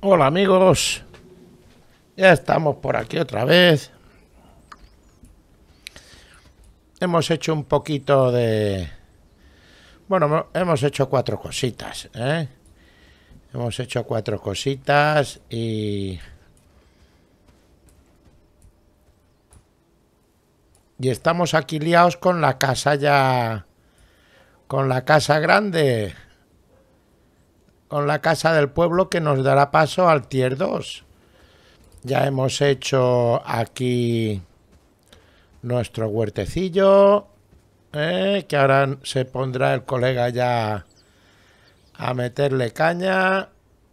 Hola amigos, ya estamos por aquí otra vez. Hemos hecho un poquito de... Bueno, hemos hecho cuatro cositas, ¿eh? Hemos hecho cuatro cositas y... Y estamos aquí liados con la casa ya... Con la casa grande. Con la casa del pueblo que nos dará paso al tier 2. Ya hemos hecho aquí nuestro huertecillo, que ahora se pondrá el colega ya a meterle caña.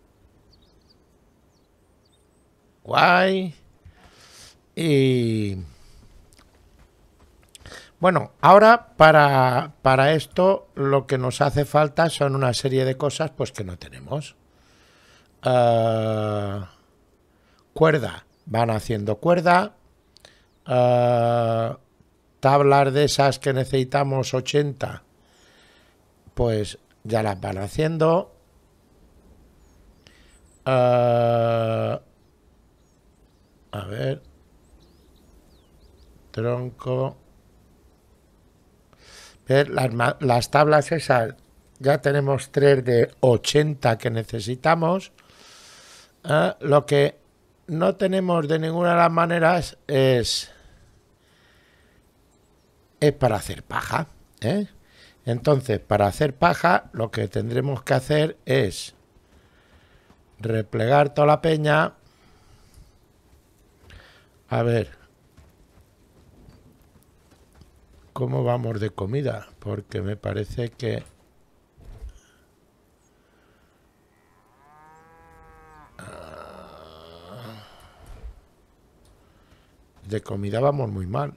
Guay. Y bueno, ahora para esto lo que nos hace falta son una serie de cosas pues que no tenemos. Uh, Cuerda. Van haciendo cuerda. Uh, Tablas de esas que necesitamos 80, pues ya las van haciendo. A ver. Tronco. Ver, las tablas esas, ya tenemos 3 de 80 que necesitamos. Lo que no tenemos de ninguna de las maneras es para hacer paja. Entonces, para hacer paja, lo que tendremos que hacer es replegar toda la peña. A ver cómo vamos de comida, porque me parece que... de comida vamos muy mal.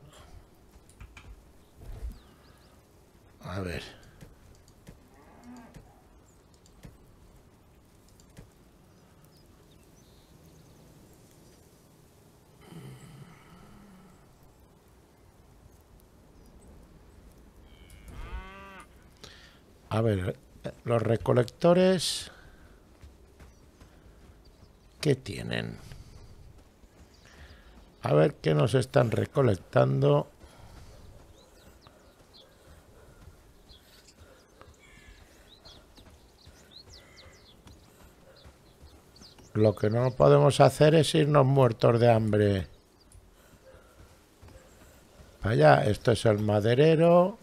A ver. A ver, los recolectores... ¿qué tienen? A ver qué nos están recolectando. Lo que no podemos hacer es irnos muertos de hambre. Allá, esto es el maderero.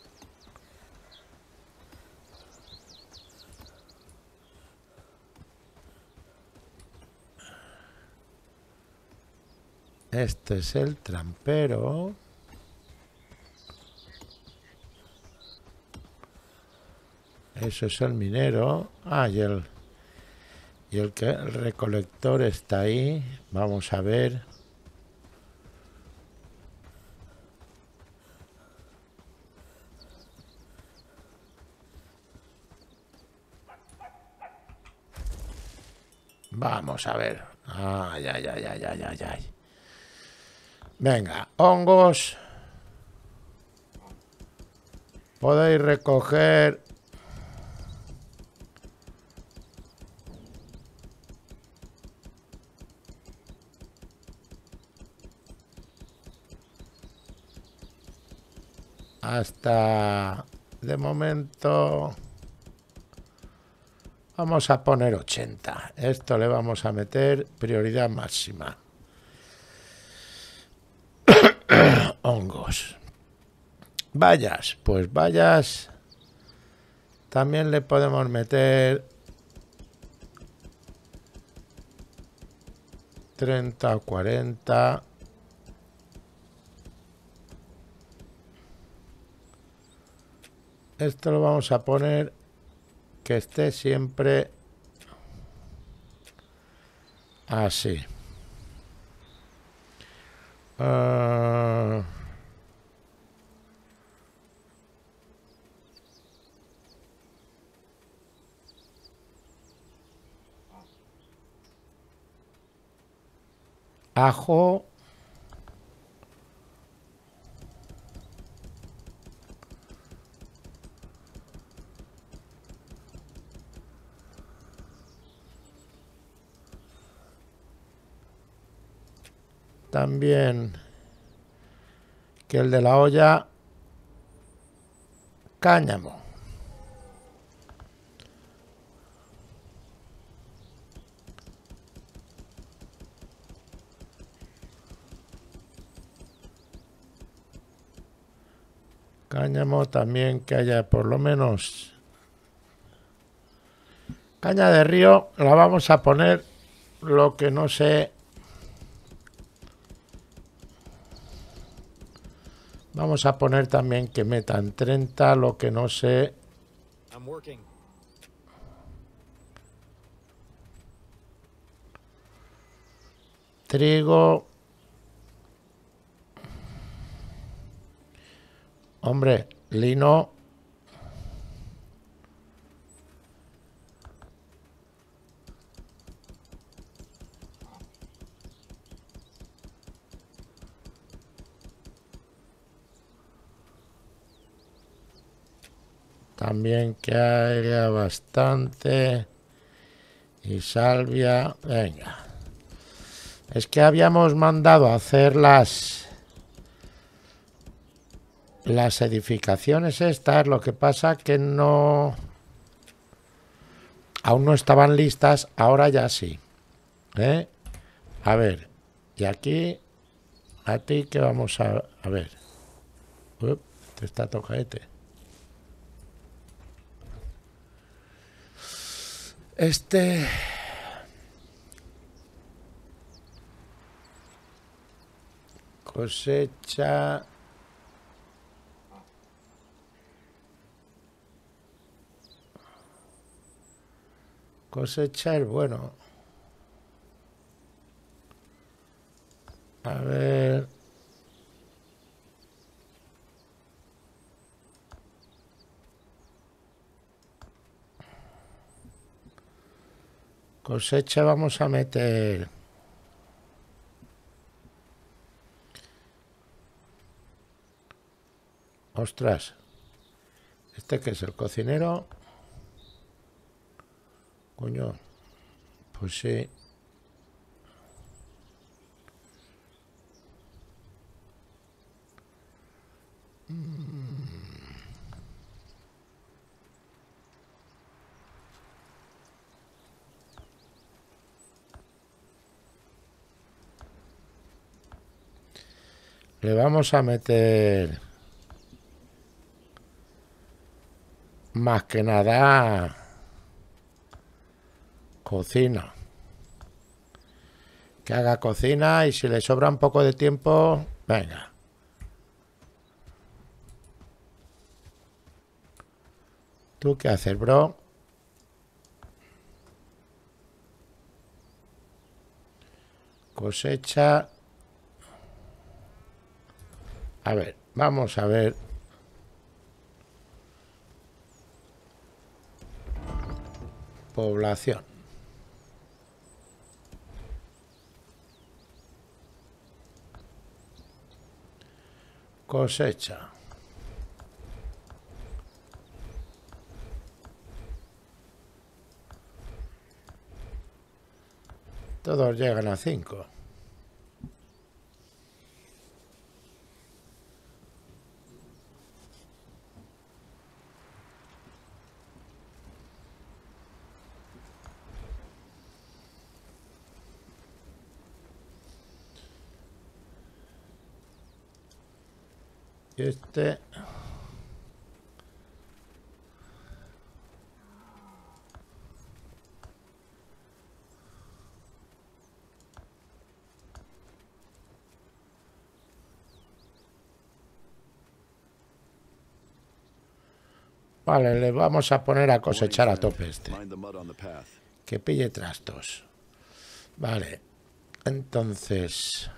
Este es el trampero. Eso es el minero. Ah, el recolector está ahí. Vamos a ver. Vamos a ver. Ay, ay, ay, ay, ay, ay, ay. Venga, hongos. Podéis recoger... hasta... de momento... vamos a poner 80. Esto le vamos a meter prioridad máxima. Hongos. Bayas. Pues bayas... también le podemos meter 30 o 40. Esto lo vamos a poner que esté siempre así. Ajo. también que el de la olla cáñamo. Cáñamo también que haya por lo menos caña de río. La vamos a poner lo que no sé. Vamos a poner también que metan 30, lo que no sé. Trigo. Hombre, lino. También que haya bastante. Y salvia. Venga. Es que habíamos mandado a hacer las edificaciones estas. Lo que pasa que no... Aún no estaban listas. Ahora ya sí. A ver. Y aquí... A ti que vamos a ver. Te está tocadete. Cosecha. Cosecha es bueno. A ver. Cosecha vamos a meter. Ostras. ¿Este que es el cocinero? Coño. Pues sí. Le vamos a meter más que nada cocina. Que haga cocina y si le sobra un poco de tiempo, venga. ¿Tú qué haces, bro? Cosecha. A ver, vamos a ver. Población. Cosecha. Todos llegan a 5. Este... Vale, le vamos a poner a cosechar a tope este. Que pille trastos. Vale. Entonces...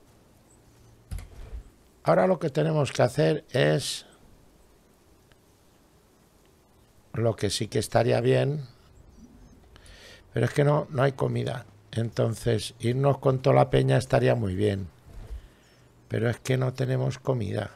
Ahora lo que tenemos que hacer es... Lo que sí que estaría bien... Pero es que no hay comida. Entonces, irnos con toda la peña estaría muy bien. Pero es que no tenemos comida.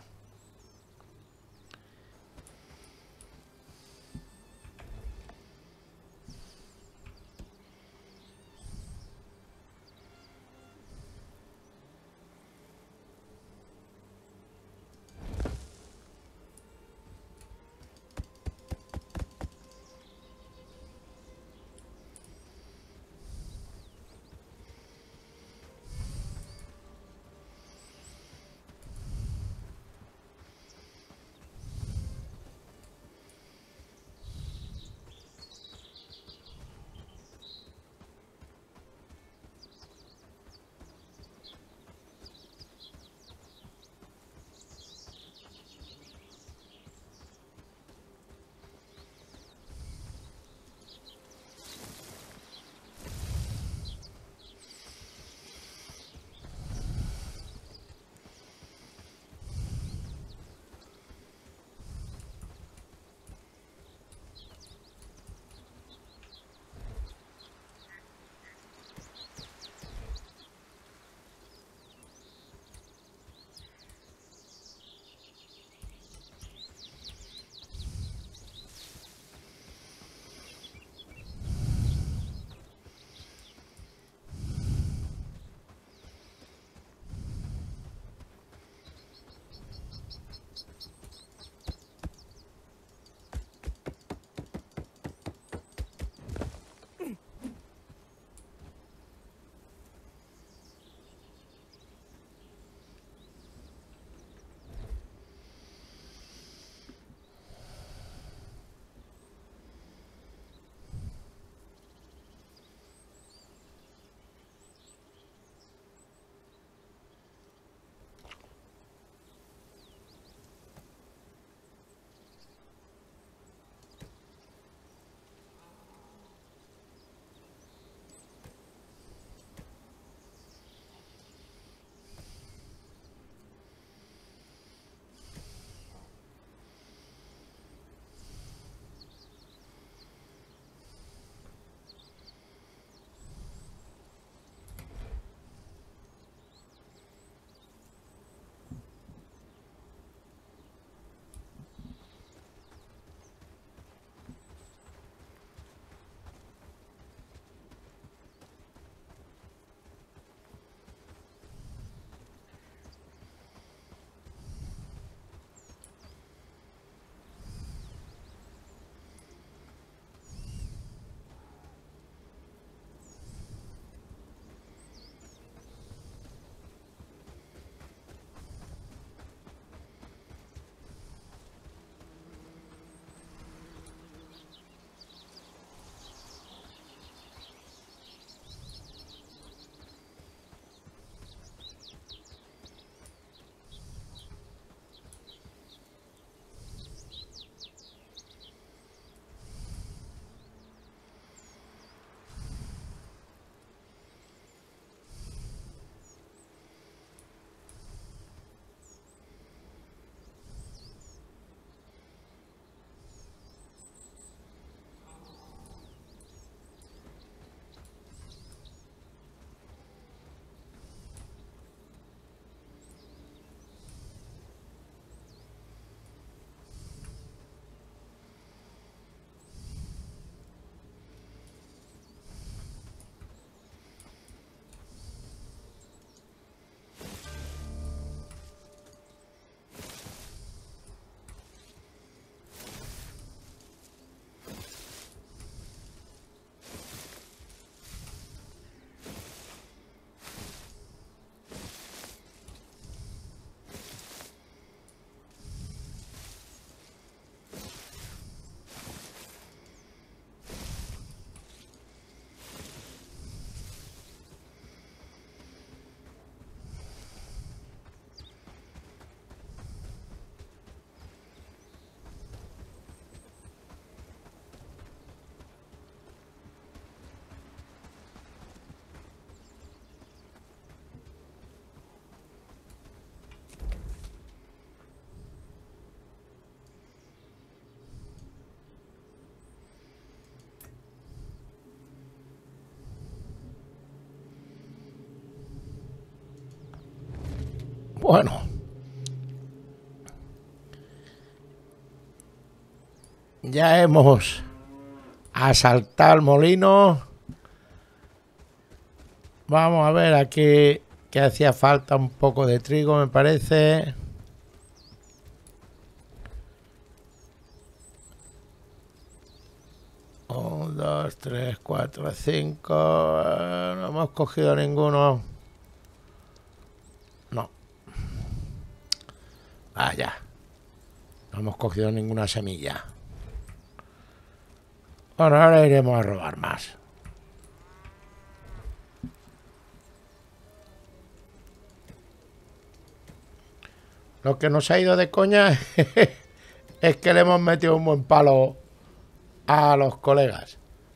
Bueno, ya hemos asaltado el molino. Vamos a ver aquí que hacía falta un poco de trigo, me parece. Un, dos, tres, cuatro, cinco. No hemos cogido ninguno. No. Ah, ya. No hemos cogido ninguna semilla. Bueno, ahora iremos a robar más. Lo que nos ha ido de coña es que le hemos metido un buen palo a los colegas.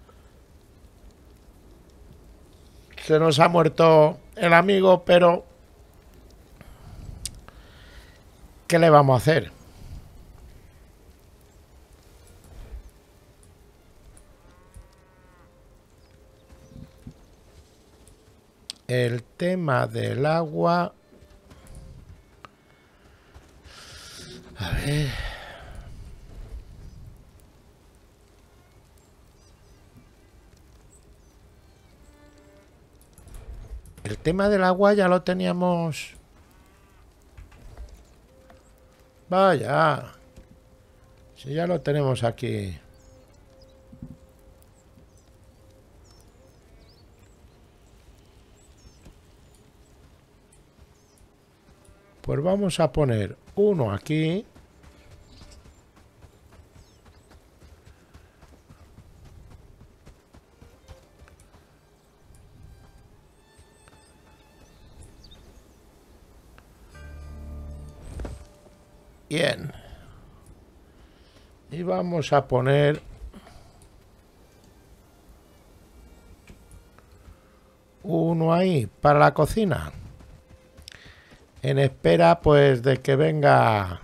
Se nos ha muerto el amigo, pero ¿qué le vamos a hacer? El tema del agua. A ver. El tema del agua ya lo teníamos. Vaya. Si ya lo tenemos aquí. Pues vamos a poner uno aquí. Bien. Y vamos a poner uno ahí para la cocina. En espera pues de que venga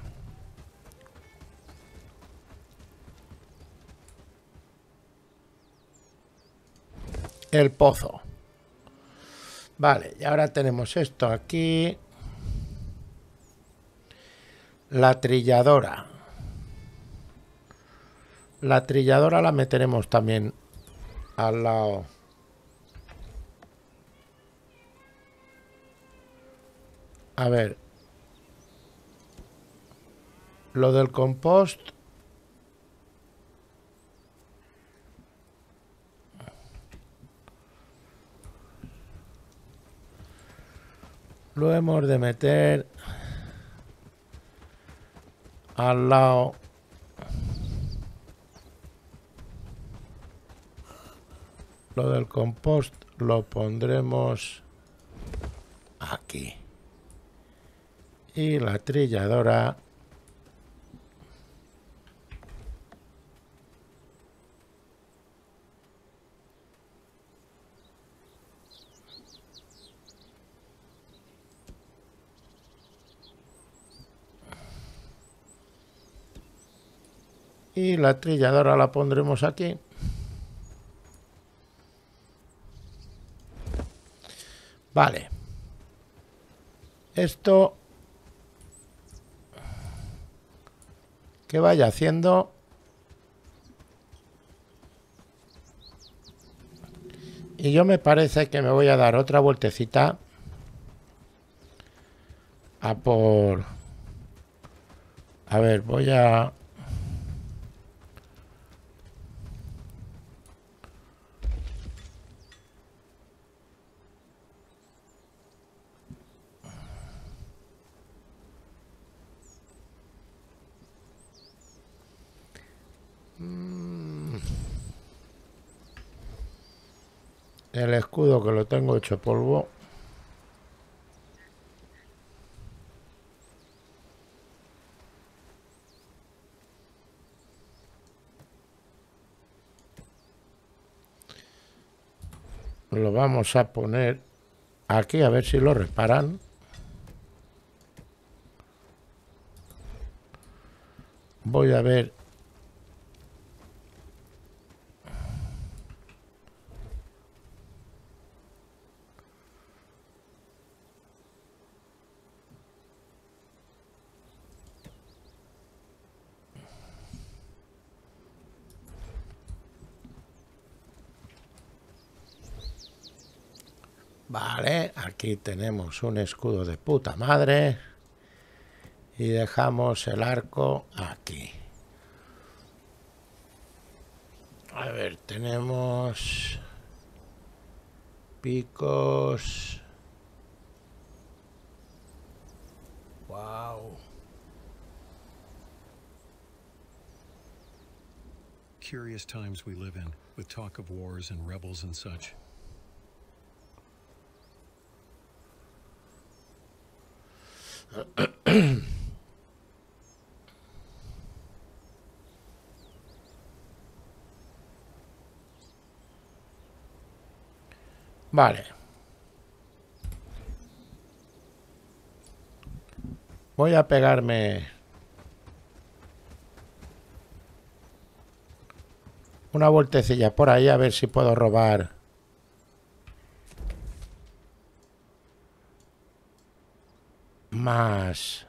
el pozo. Vale, y ahora tenemos esto aquí. La trilladora. La trilladora la meteremos también al lado. A ver. Lo del compost. Lo hemos de meter al lado. Lo del compost lo pondremos aquí. Y la trilladora la pondremos aquí. Vale. Esto que vaya haciendo. Y yo me parece que me voy a dar otra vueltecita a por... A ver, voy a... El escudo que lo tengo hecho polvo. Lo vamos a poner aquí a ver si lo reparan. Voy a ver. Vale, aquí tenemos un escudo de puta madre. Y dejamos el arco aquí. A ver, tenemos picos. Wow. Curious times we live in, with talk of wars and rebels and such. Vale. Voy a pegarme una vueltecilla por ahí a ver si puedo robar más.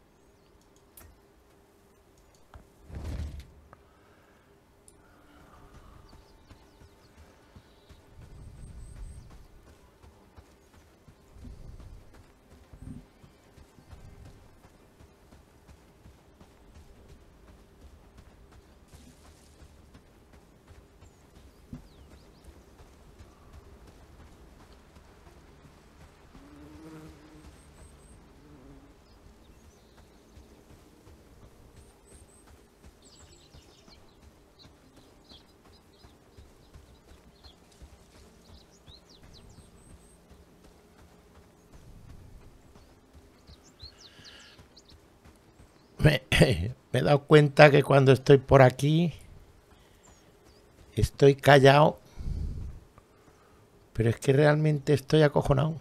Me he dado cuenta que cuando estoy por aquí estoy callado, pero es que realmente estoy acojonado.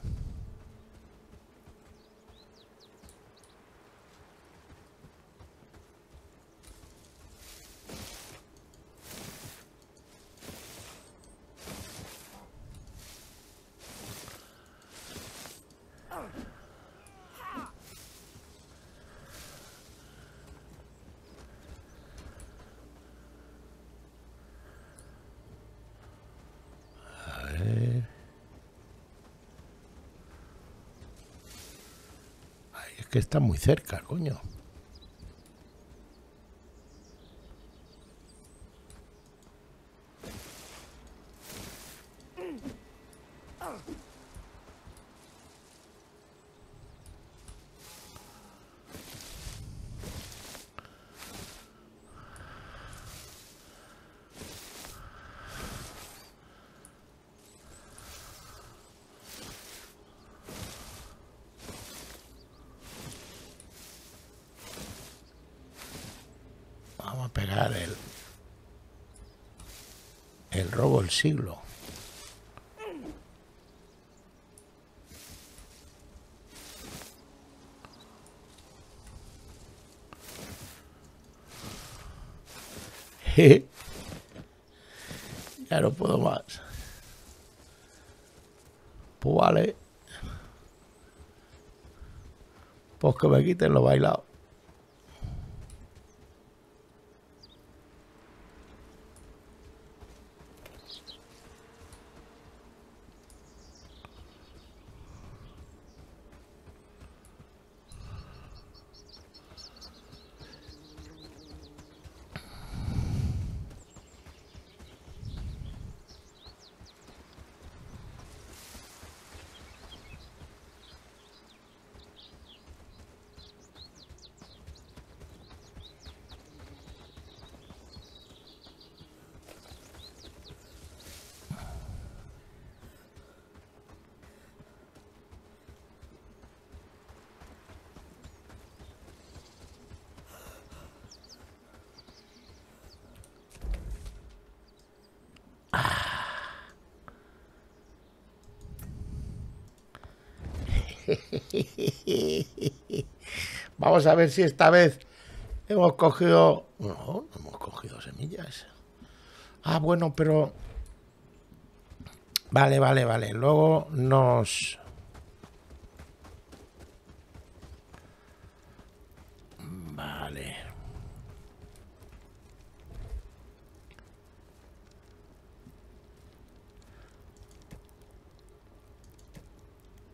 Es que está muy cerca, coño. Vamos a pegar el robo del siglo. Ya no puedo más. Pues vale. Pues que me quiten lo bailado. Vamos a ver si esta vez hemos cogido... No, no hemos cogido semillas. Ah, bueno, pero... Vale, vale, vale. Luego nos... Vale.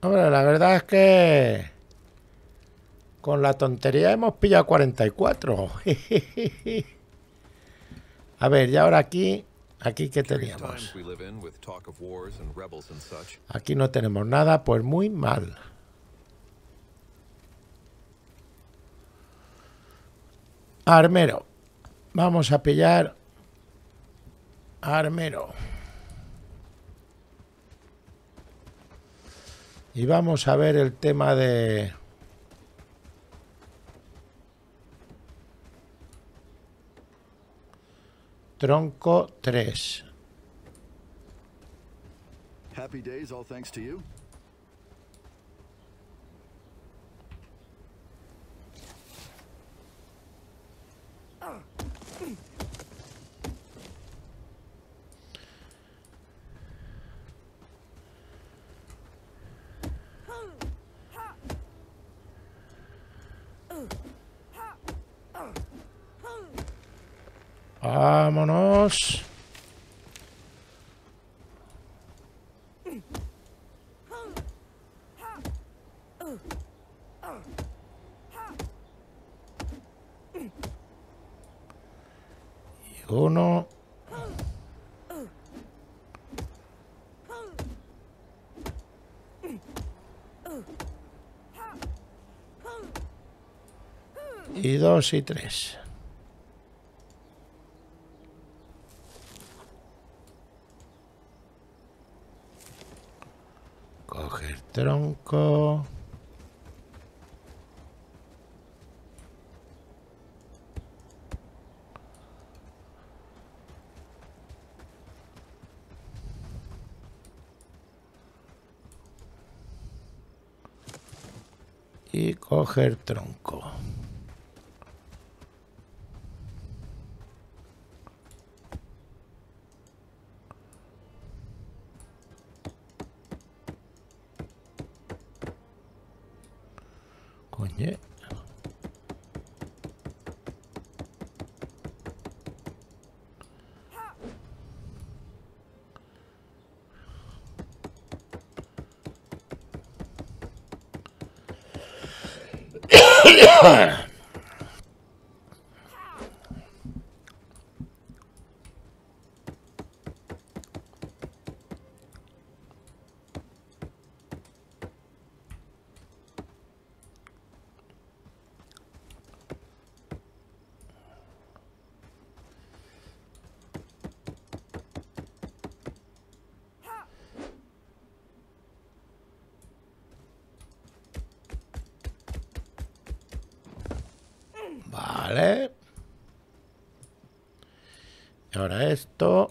Hombre, la verdad es que con la tontería hemos pillado 44. A ver, y ahora aquí ¿qué teníamos? Aquí no tenemos nada, pues muy mal. Armero. Vamos a pillar armero. Y vamos a ver el tema de... Tronco 3. Happy days, all thanks to you. Vámonos. Y uno. Y 2 y 3. Coger tronco. Y coger tronco. Coño. Vale. Y ahora esto.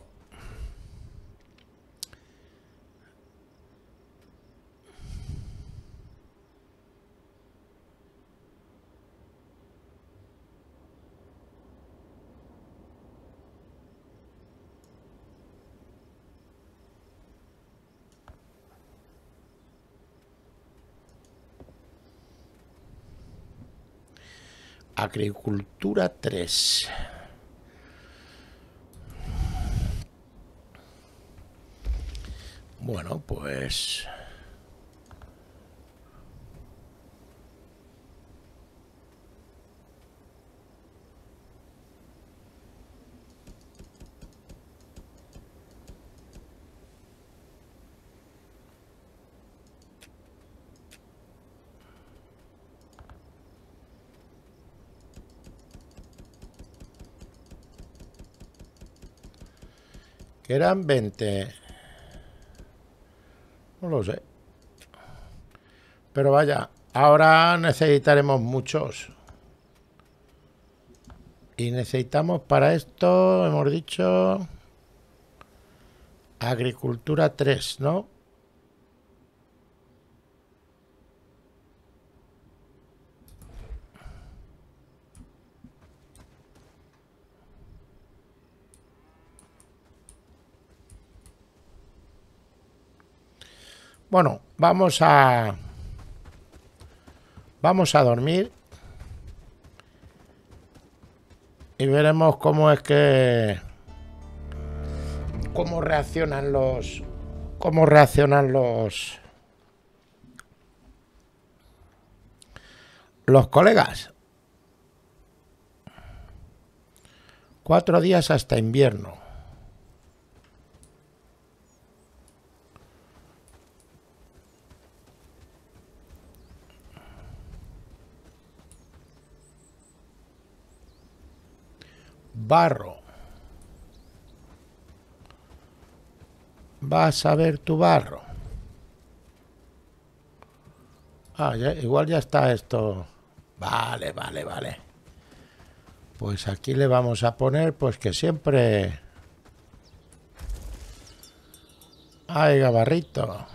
Agricultura 3. Bueno, pues... que eran 20. No lo sé. Pero vaya, ahora necesitaremos muchos. Y necesitamos para esto, hemos dicho... Agricultura 3, ¿no? Bueno, vamos a dormir y veremos cómo es que cómo reaccionan los los colegas. 4 días hasta invierno. Barro. Vas a ver tu barro. Ah, igual ya está esto. Vale, vale, vale. Pues aquí le vamos a poner, pues que siempre hay barrito.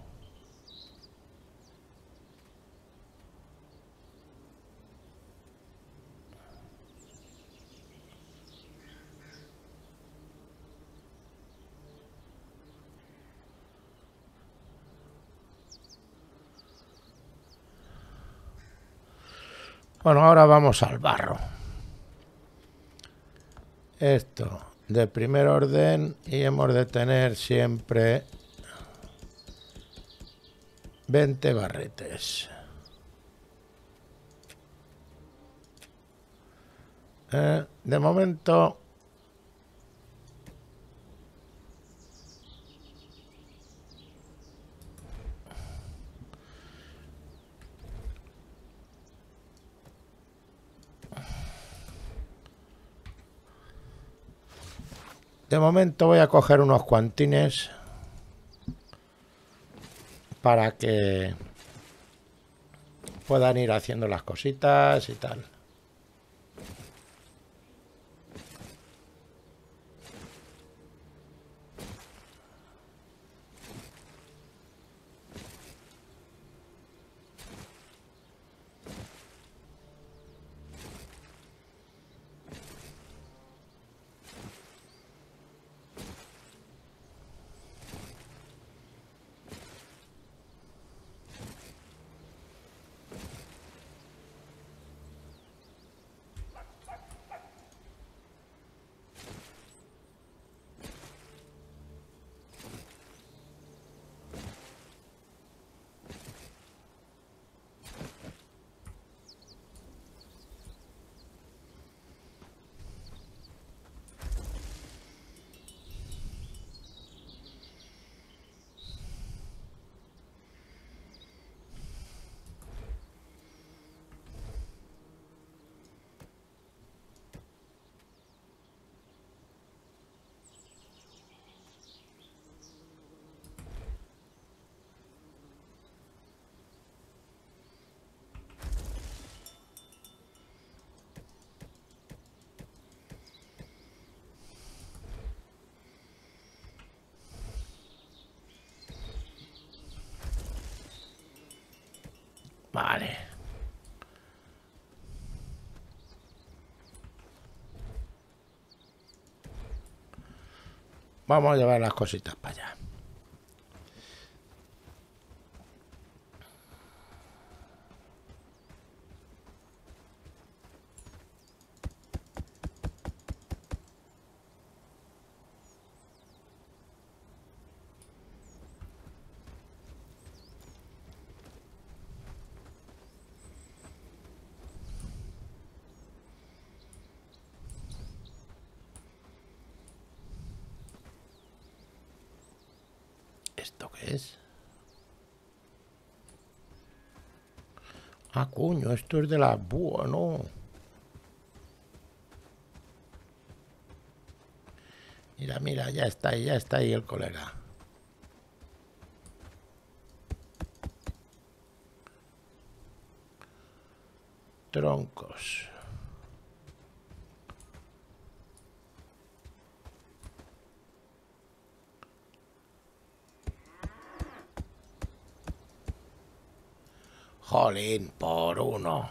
Bueno, ahora vamos al barro. Esto de primer orden y hemos de tener siempre 20 barretes. De momento voy a coger unos cuantines para que puedan ir haciendo las cositas y tal. Vale. Vamos a llevar las cositas para allá. ¿Esto qué es? Ah, coño, esto es de la búho, ¿no? Mira, mira, ya está ahí el colega. Troncos. Jolín, por uno.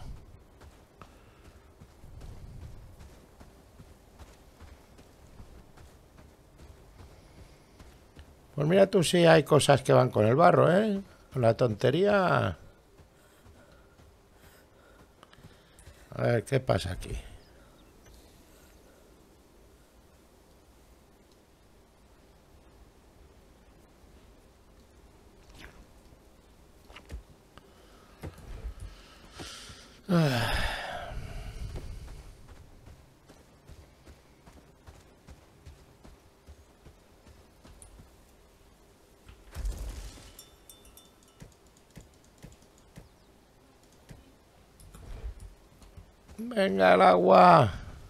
Pues mira tú si hay cosas que van con el barro, ¿eh? La tontería. A ver, ¿qué pasa aquí? Venga el agua.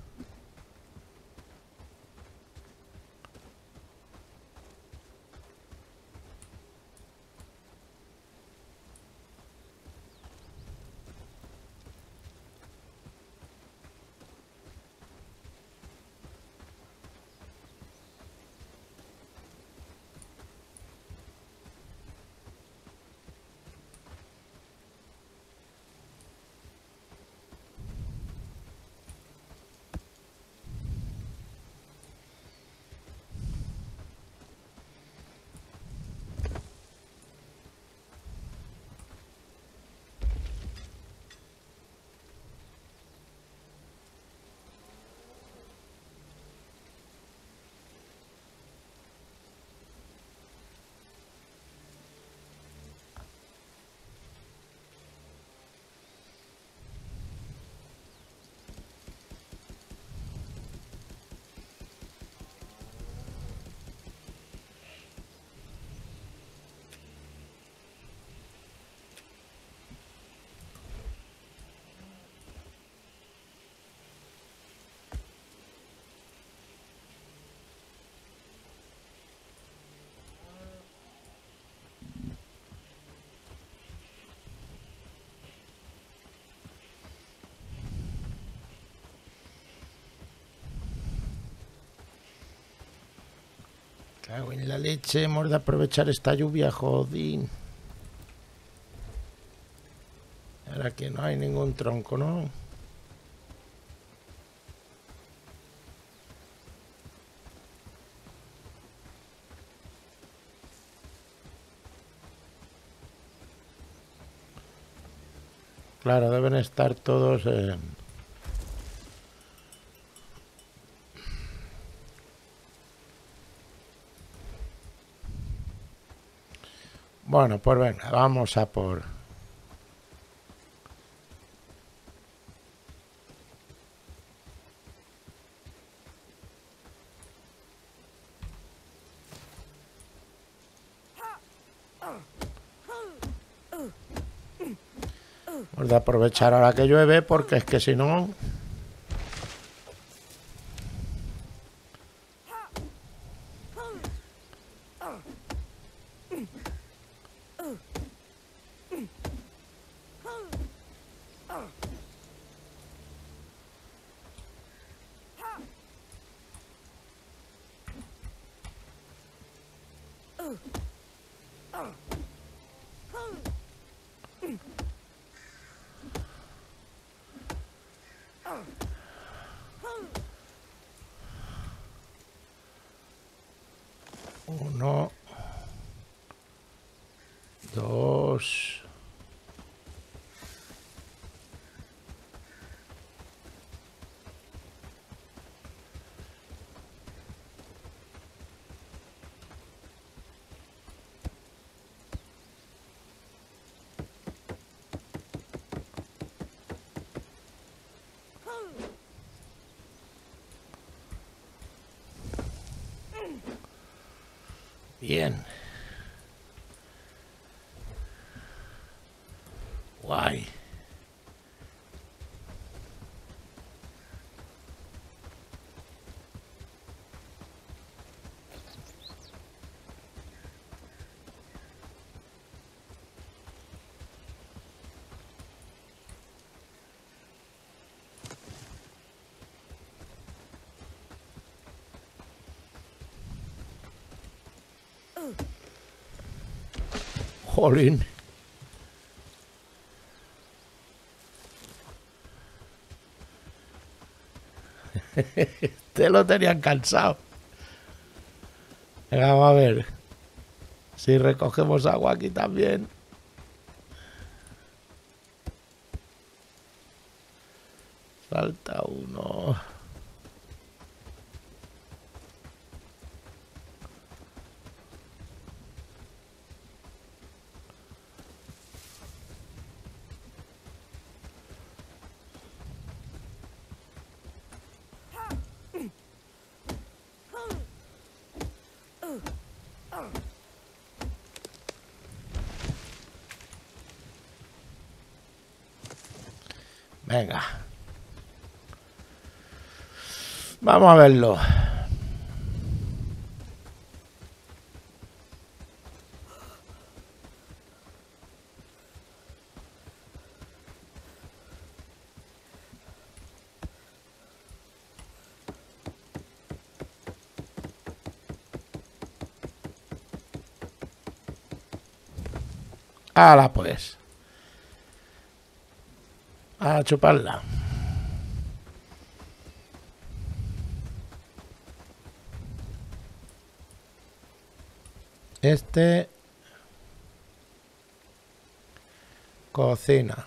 Cago en la leche, hemos de aprovechar esta lluvia, jodín. Ahora que no hay ningún tronco, ¿no? Claro, deben estar todos en... Bueno, pues venga, vamos a por... Hemos de aprovechar ahora que llueve porque es que si no... Uno, dos... Bien. Guay. Jolín. Te lo tenían cansado. Venga, vamos a ver si recogemos agua aquí también. Falta uno. Venga. Vamos a verlo. ¡Hala, pues! A chuparla. Cocina.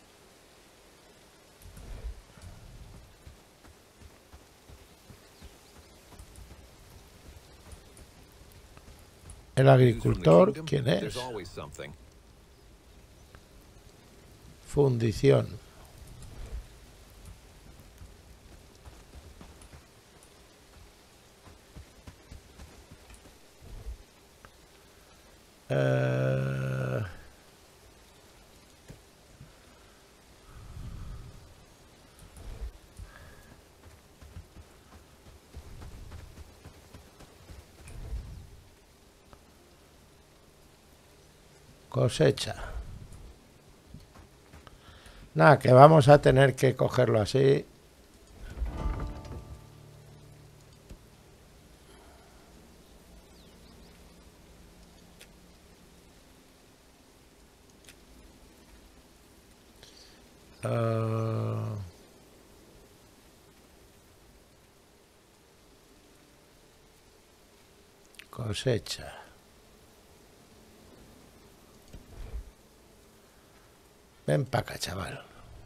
El agricultor, ¿quién es? Fundición. Cosecha. Nada, que vamos a tener que cogerlo así. Cosecha. Ven para acá, chaval.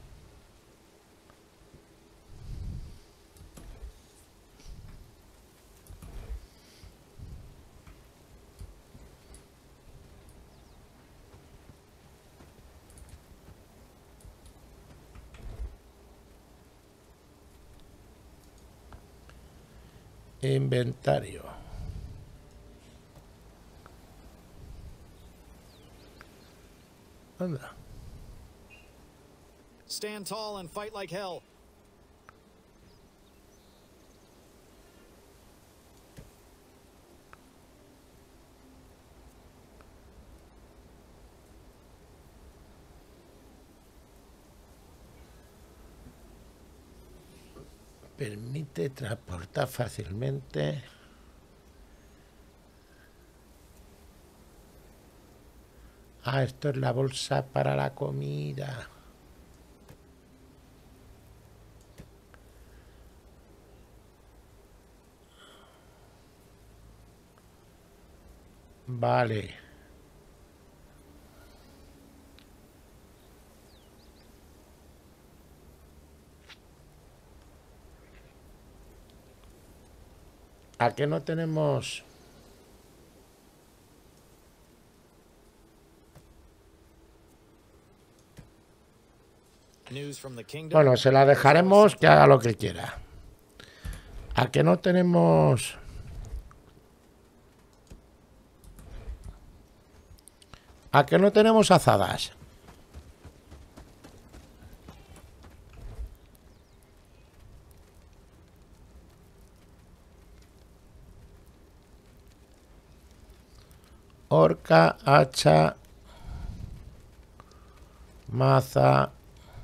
Inventario. Anda. Stand tall and fight like hell. Permite transportar fácilmente. Ah, esto es la bolsa para la comida. Vale. ¿A qué no tenemos? Bueno, se la dejaremos que haga lo que quiera. ¿A qué no tenemos? ¿A qué no tenemos azadas? Horca, hacha, maza.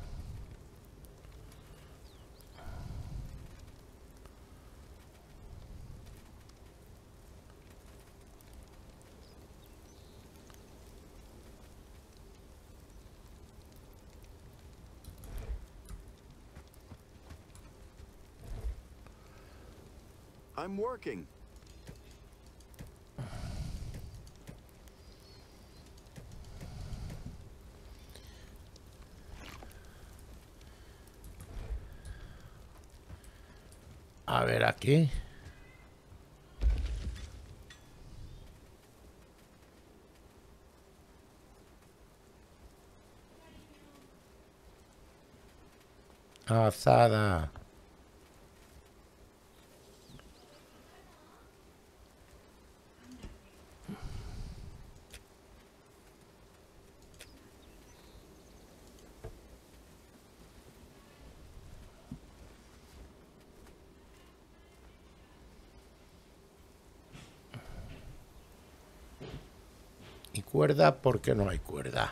I'm working. A ver aquí. Azada. Y cuerda porque no hay cuerda.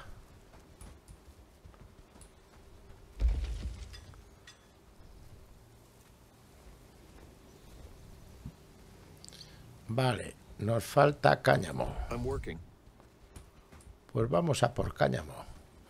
Vale, nos falta cáñamo. I'm working. Pues vamos a por cáñamo.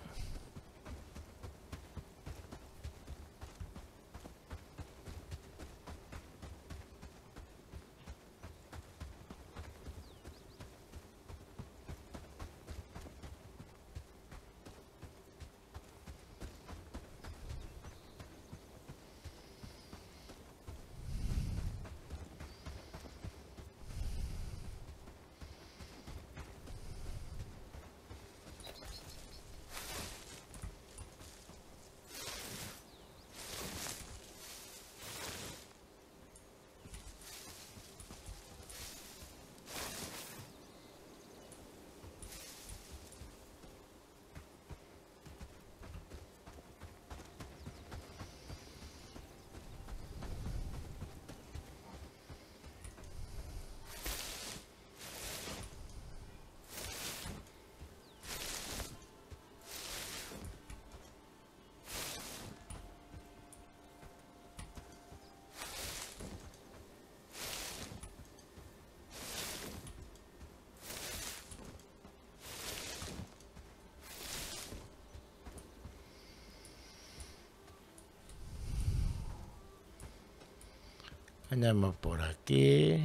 Cáñamo por aquí.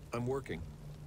I'm working.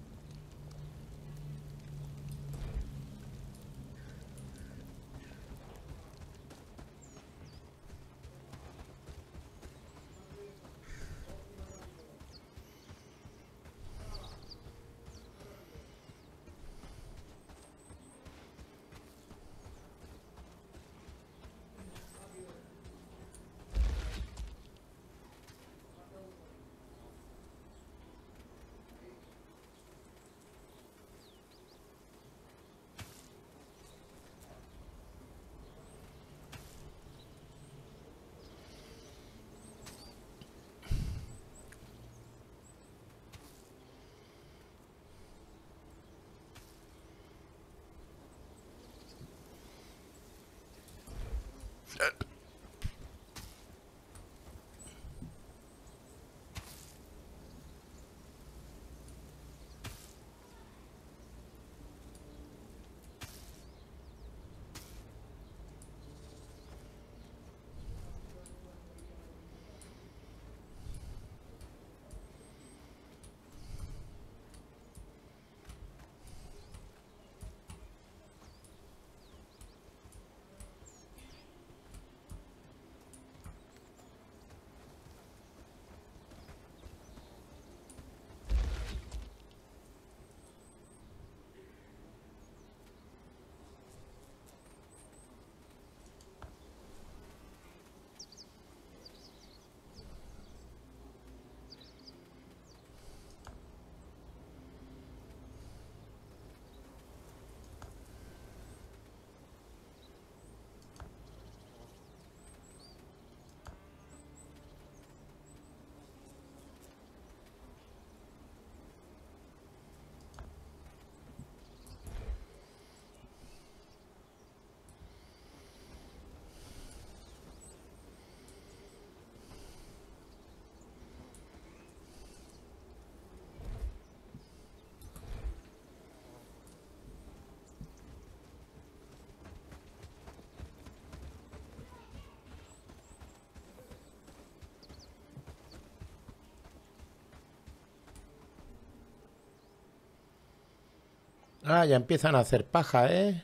Ah, ya empiezan a hacer paja, ¿eh?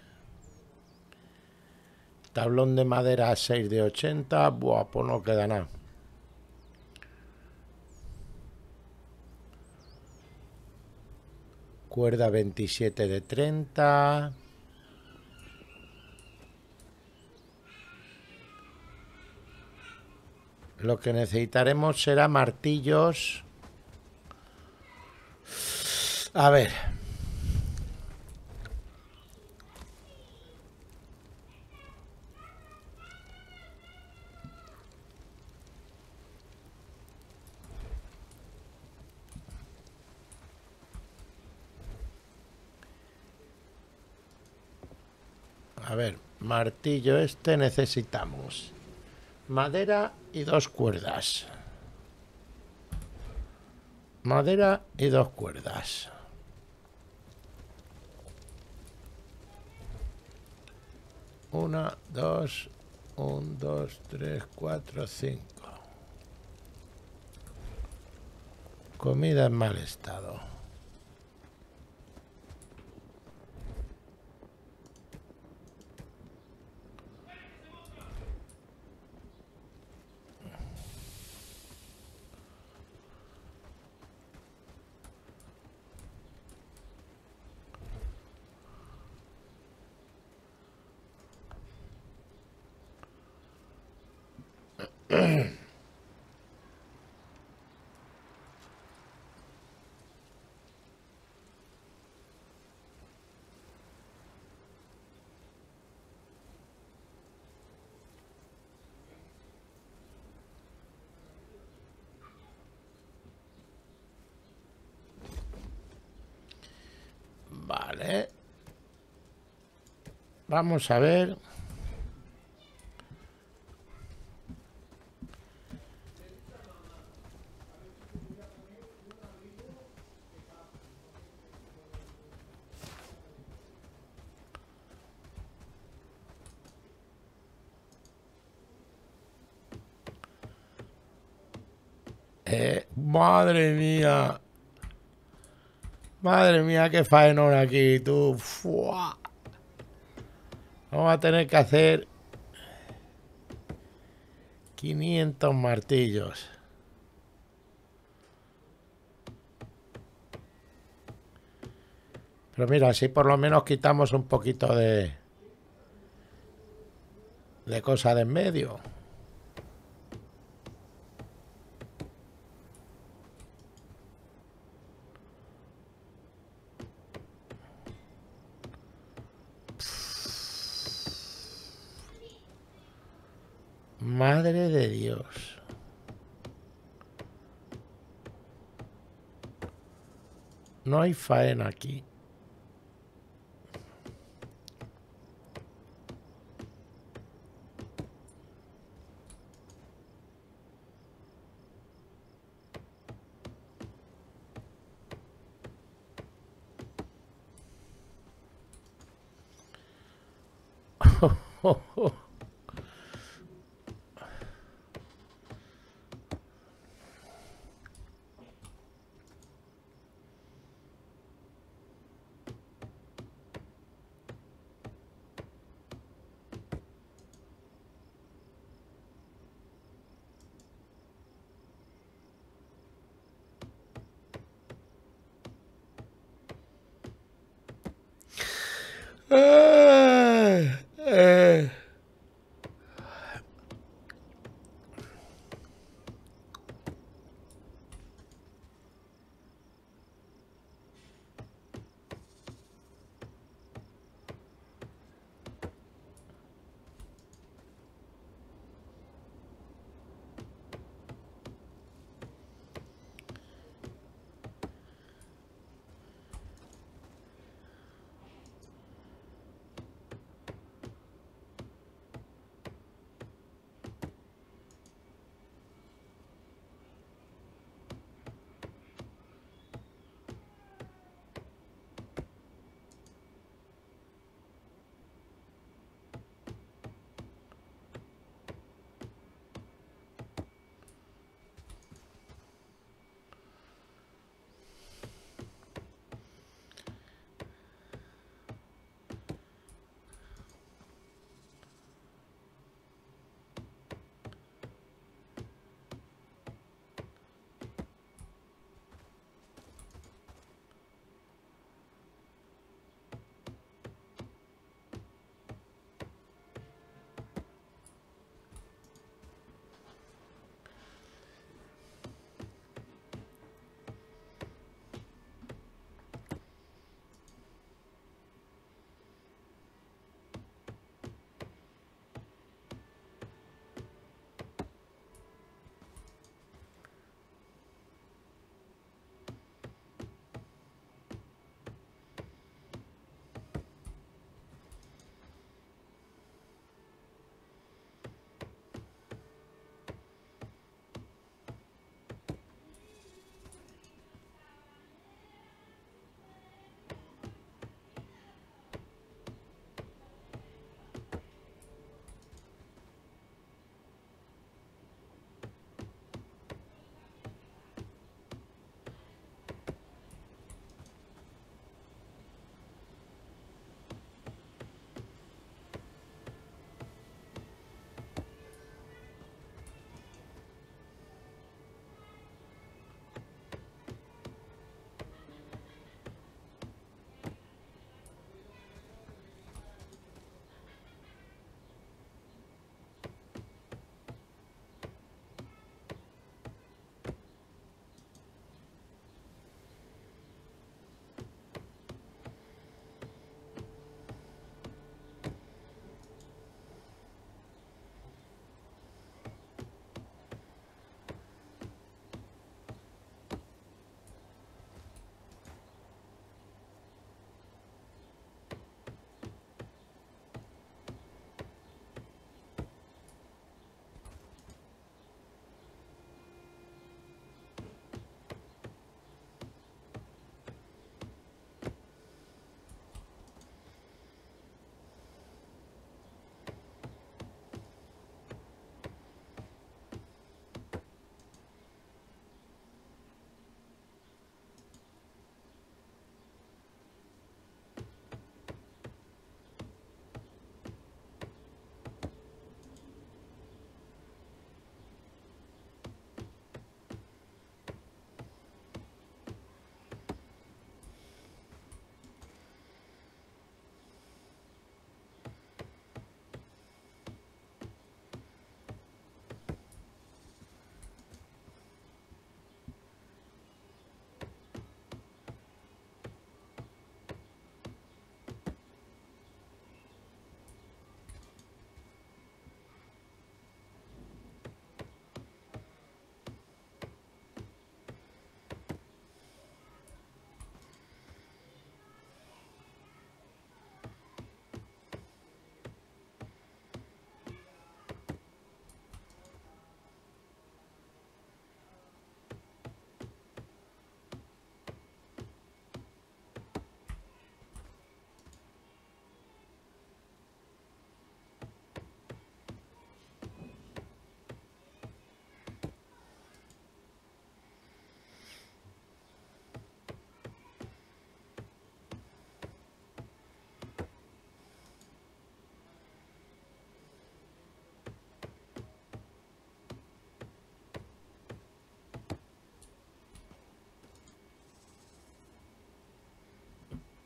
Tablón de madera 6 de 80. Buah, pues no queda nada. Cuerda 27 de 30. Lo que necesitaremos será martillos. A ver. A ver, martillo este necesitamos madera y 2 cuerdas. Madera y 2 cuerdas. Una, dos, 1, 2, 3, 4, 5. Comida en mal estado. Vale. Vamos a ver. Madre mía. Madre mía, qué faenón aquí, tú. Fua. Vamos a tener que hacer 500 martillos. Pero mira, así por lo menos quitamos un poquito de cosa de en medio. Madre de Dios. No hay faena aquí.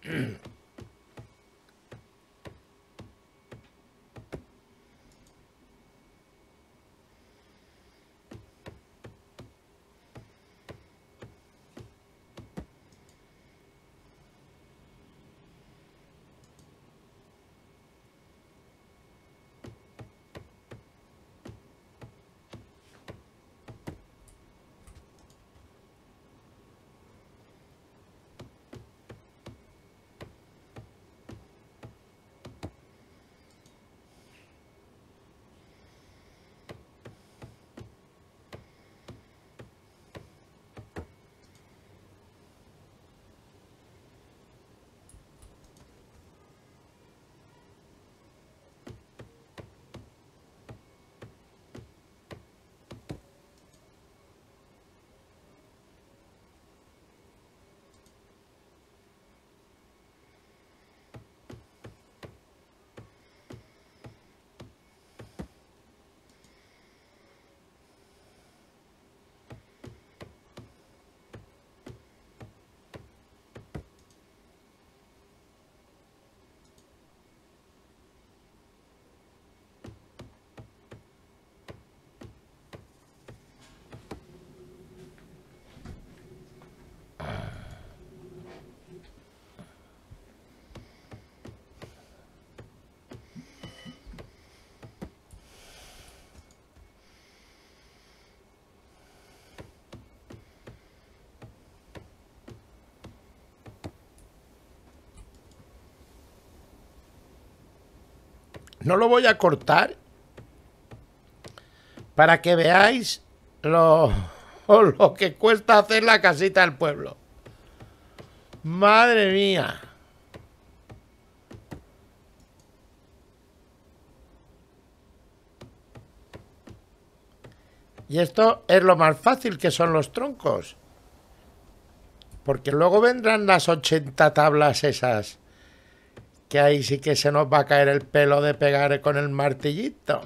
No lo voy a cortar para que veáis lo que cuesta hacer la casita del pueblo. Madre mía. Y esto es lo más fácil, que son los troncos. Porque luego vendrán las 80 tablas esas, que ahí sí que se nos va a caer el pelo de pegar con el martillito.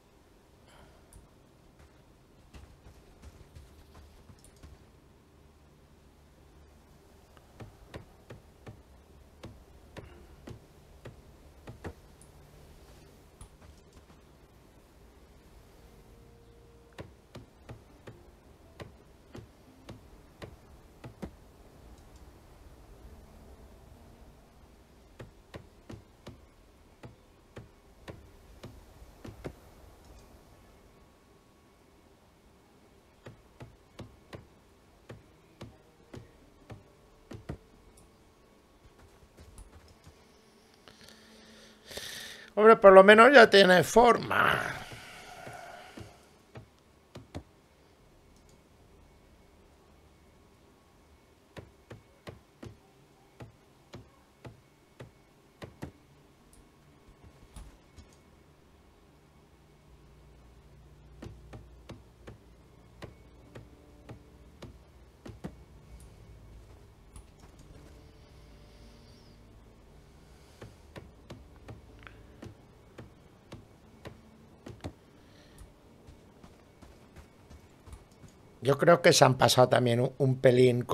Hombre, por lo menos ya tiene forma. Yo creo que se han pasado también un pelín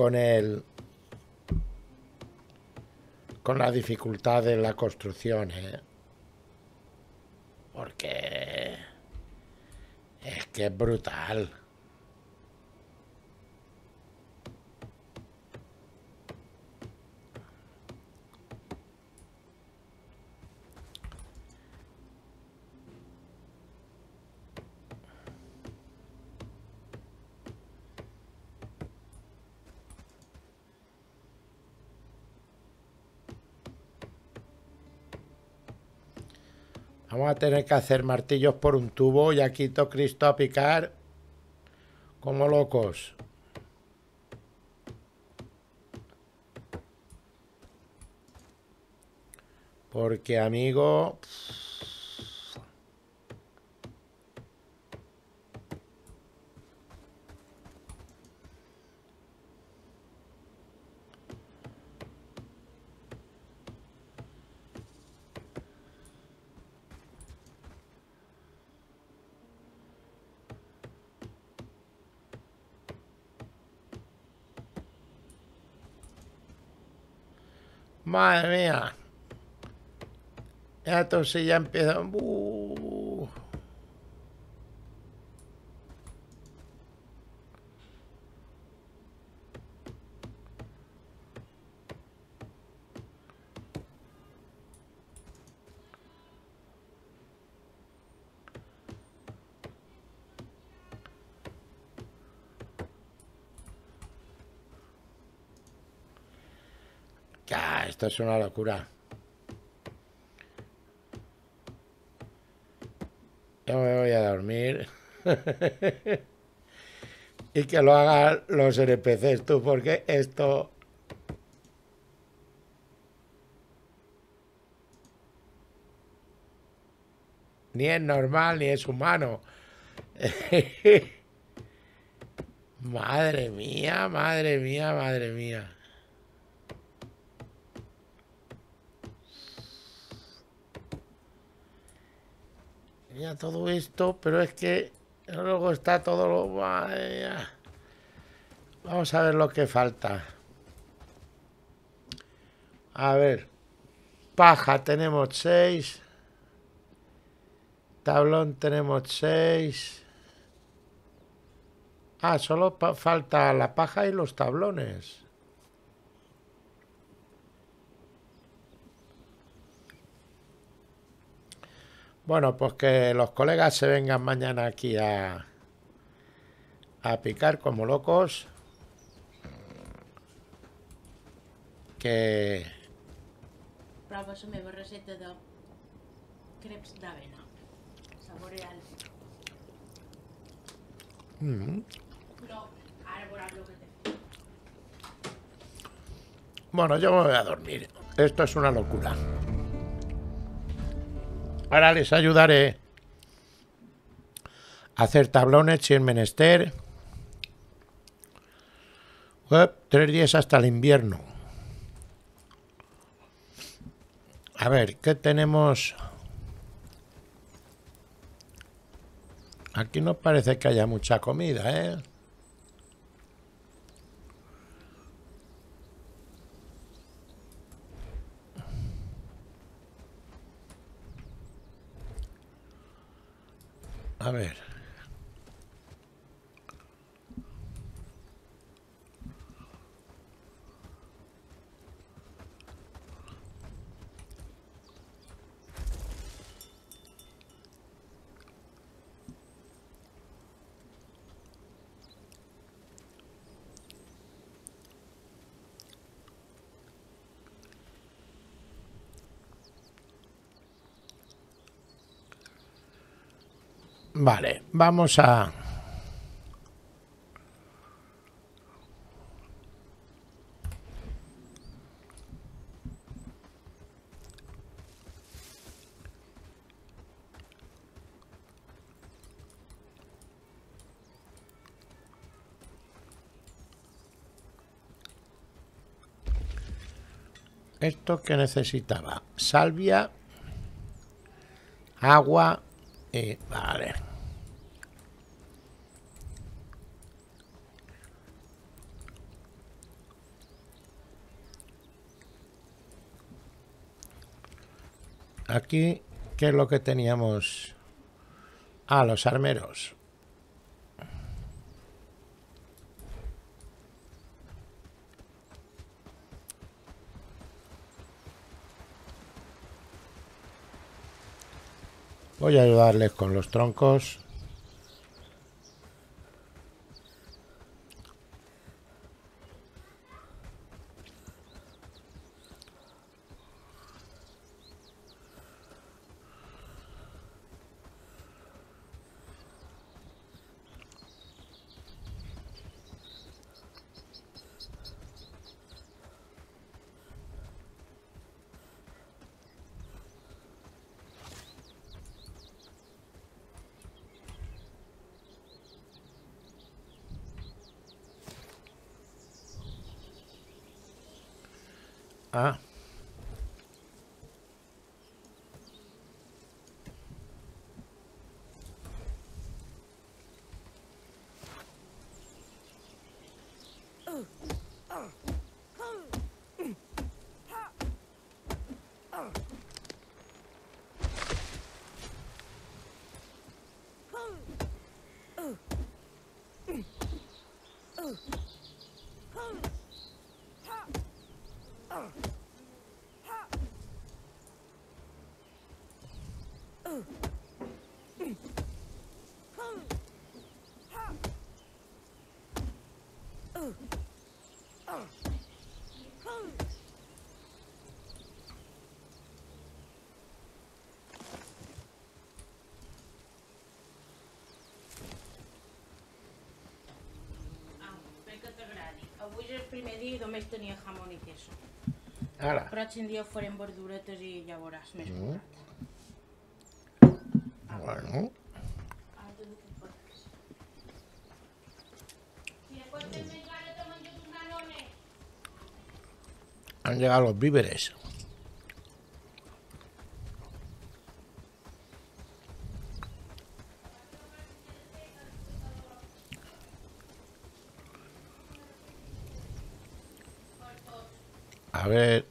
con la dificultad de la construcción, ¿eh? Porque es que es brutal. Vamos a tener que hacer martillos por un tubo y aquí todo Cristo a picar como locos. Porque, amigo... Madre mía. Ya tú sí ya empieza. Ya, esto es una locura. Yo me voy a dormir. Y que lo hagan los NPCs tú, porque esto... Ni es normal, ni es humano. Madre mía, madre mía, madre mía. Mira todo esto, pero es que luego está todo lo... Madre mía. Vamos a ver lo que falta. A ver. Paja tenemos 6. Tablón tenemos 6. Ah, solo falta la paja y los tablones. Bueno, pues que los colegas se vengan mañana aquí a picar como locos. Que... Però per la meva recepta de creps d'avena. Saboreal. Però ara veuràs el que té. Bueno, yo me voy a dormir. Esto es una locura. Ahora les ayudaré a hacer tablones si es menester. 3 días hasta el invierno. A ver, ¿qué tenemos? Aquí no parece que haya mucha comida, ¿eh? A ver. Vale, vamos a... Esto que necesitaba, salvia, agua y... Vale. Aquí, ¿qué es lo que teníamos? Ah, los armeros. Voy a ayudarles con los troncos. Ah. Espero que t'agradi. Avui és el primer dia i només tenia jamón i queso. Ara. El pròxim dia farem verduretes i ja veuràs més curat. Bueno. Ara te dic que pots. Si después te menjar, te menjo tus ganones. Han llegado los víveres. A ver.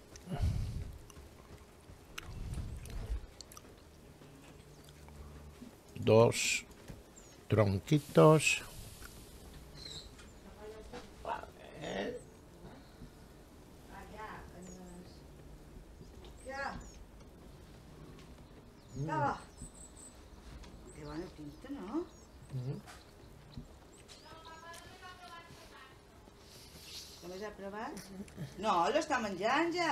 Dos tronquitos. Ah, que bona pinta, no? Que l'has aprovat? No, l'està menjant ja.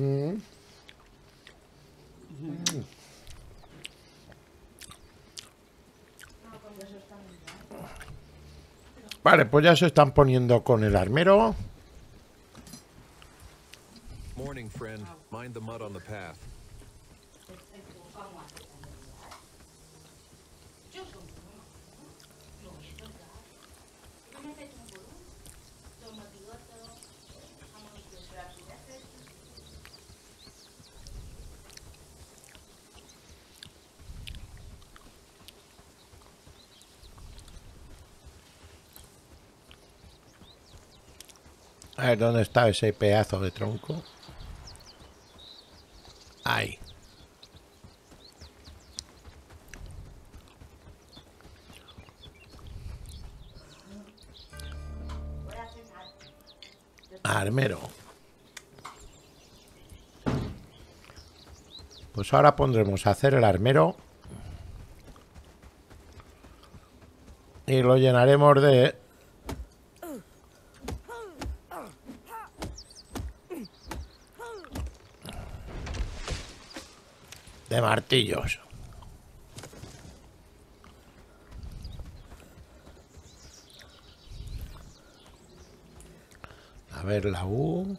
Vale, pues ya se están poniendo con el armero. Morning, friend. Mind the mud on the path. A ver, ¿dónde está ese pedazo de tronco? Ahí. Armero. Pues ahora pondremos a hacer el armero. Y lo llenaremos de martillos. A ver la U.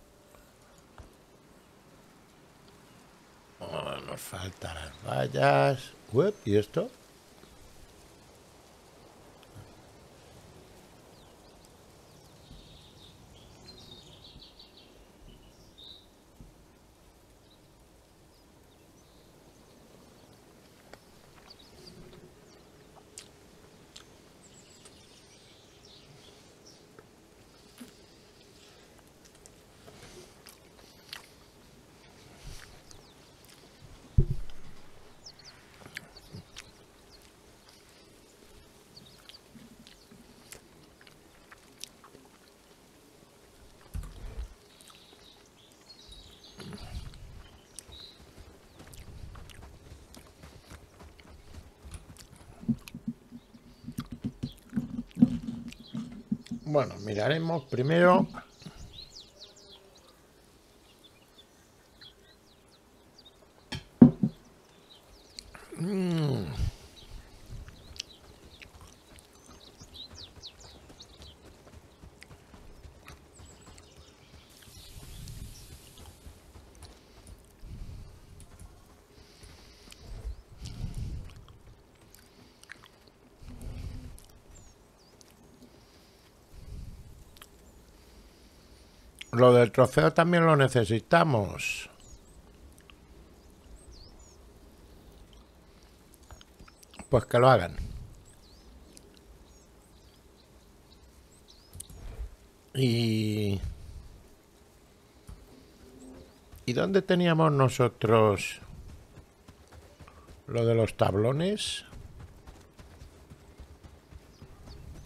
Oh, nos faltan las vallas. Uep, ¿y esto? Bueno, miraremos primero. Lo del trofeo también lo necesitamos. Pues que lo hagan. ¿Y dónde teníamos nosotros lo de los tablones?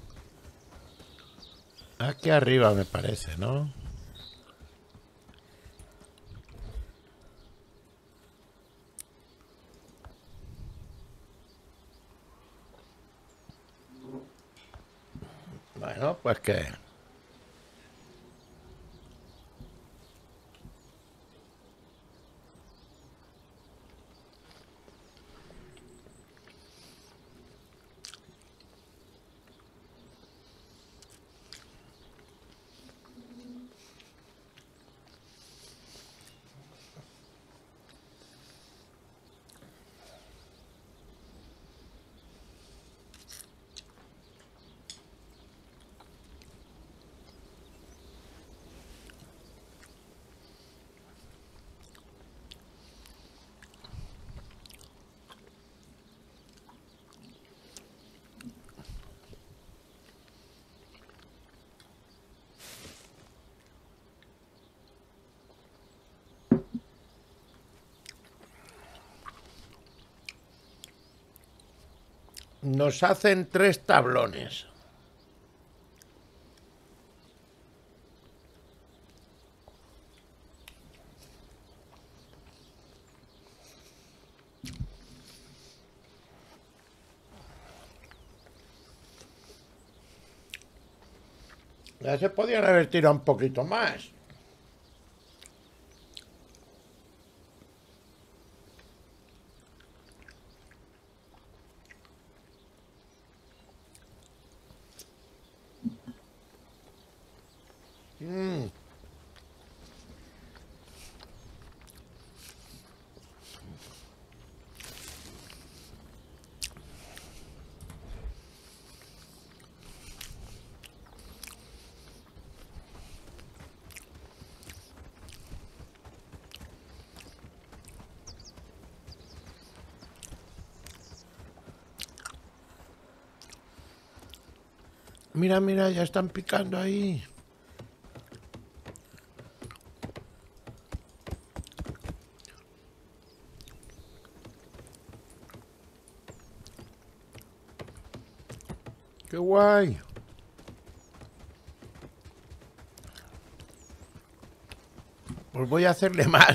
Aquí arriba me parece, ¿no? Bueno, pues que... Nos hacen 3 tablones. Ya se podían haber tirado un poquito más. Mira, mira, ya están picando ahí. ¡Qué guay! Pues voy a hacerle más.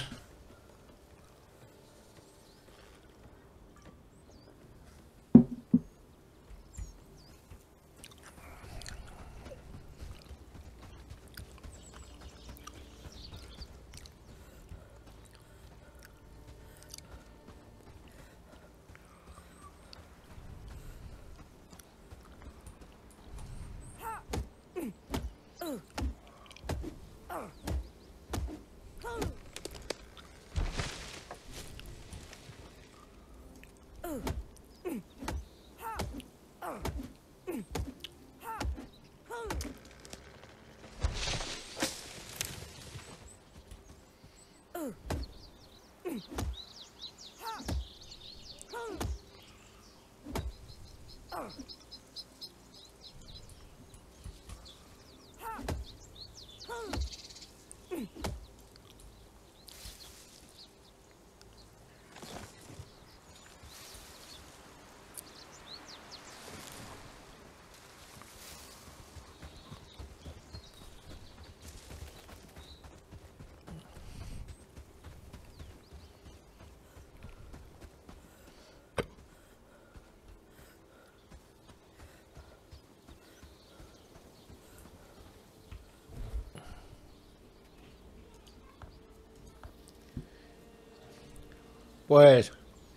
Pues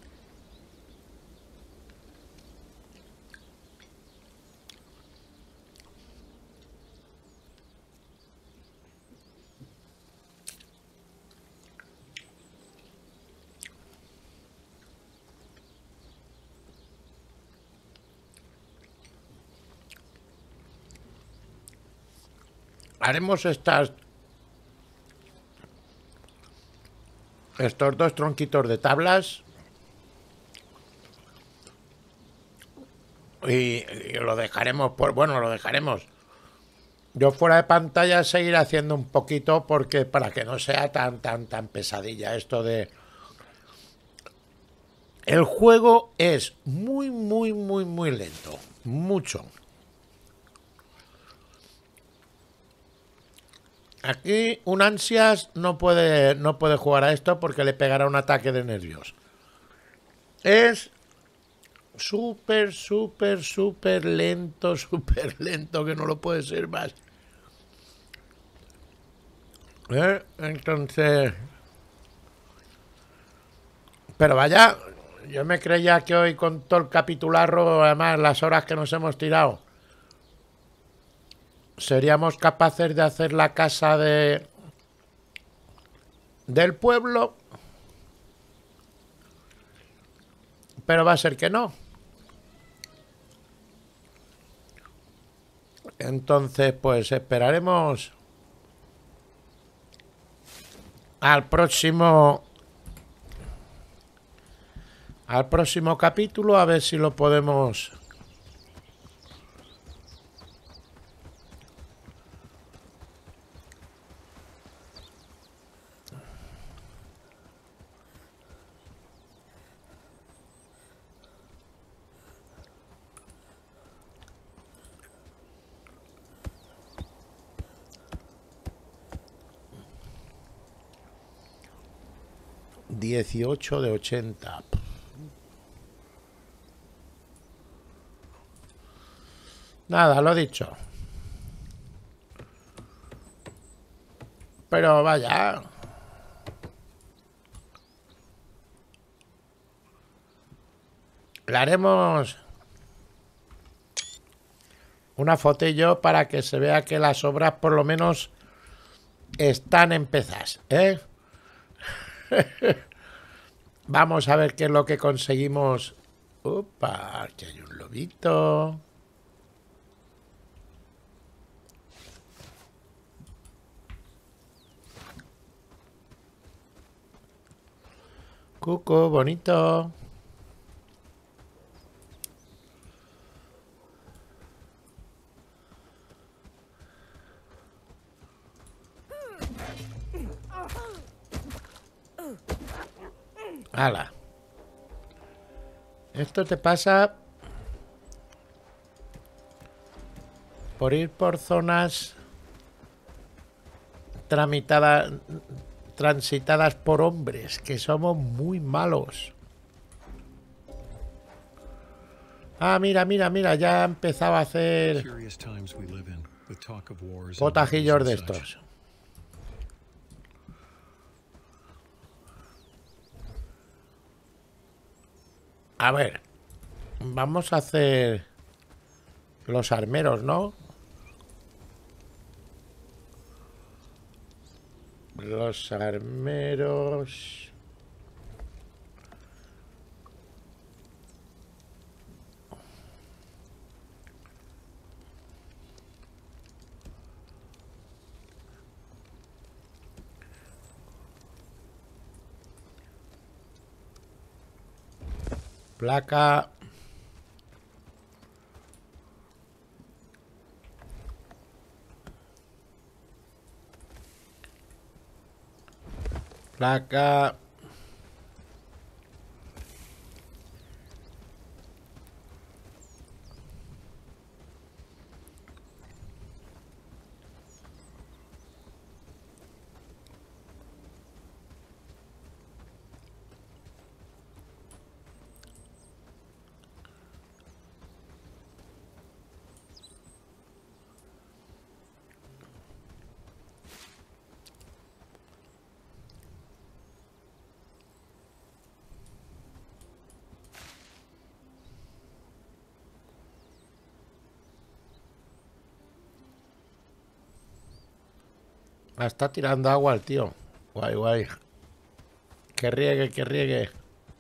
haremos estos 2 tronquitos de tablas y lo dejaremos bueno, lo dejaremos. Yo fuera de pantalla seguiré haciendo un poquito porque para que no sea tan pesadilla esto de... El juego es muy lento, mucho. Aquí un ansias no puede jugar a esto porque le pegará un ataque de nervios. Es súper lento, que no lo puede ser más. Entonces... Pero vaya, yo me creía que hoy con todo el capitularro, además las horas que nos hemos tirado, seríamos capaces de hacer la casa del pueblo, pero va a ser que no. Entonces, pues esperaremos al próximo capítulo a ver si lo podemos ...18 de 80. Nada, lo dicho. Pero vaya. Le haremos una fotillo para que se vea que las obras por lo menos están empezadas, ¿eh? Vamos a ver qué es lo que conseguimos. Opa, aquí hay un lobito. Cuco, bonito. ¡Hala! Esto te pasa por ir por zonas transitadas por hombres, que somos muy malos. Ah, mira, ya empezaba a hacer potajillos de estos. A ver, vamos a hacer los armeros, ¿no? Los armeros... Placa. Placa. Está tirando agua el tío. Guay, guay. Que riegue, que riegue.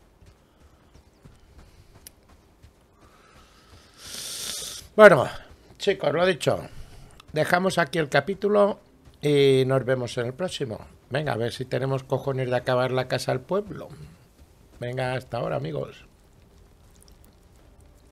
Bueno, chicos, lo dicho. Dejamos aquí el capítulo y nos vemos en el próximo. Venga, a ver si tenemos cojones de acabar la casa del pueblo. Venga, hasta ahora, amigos.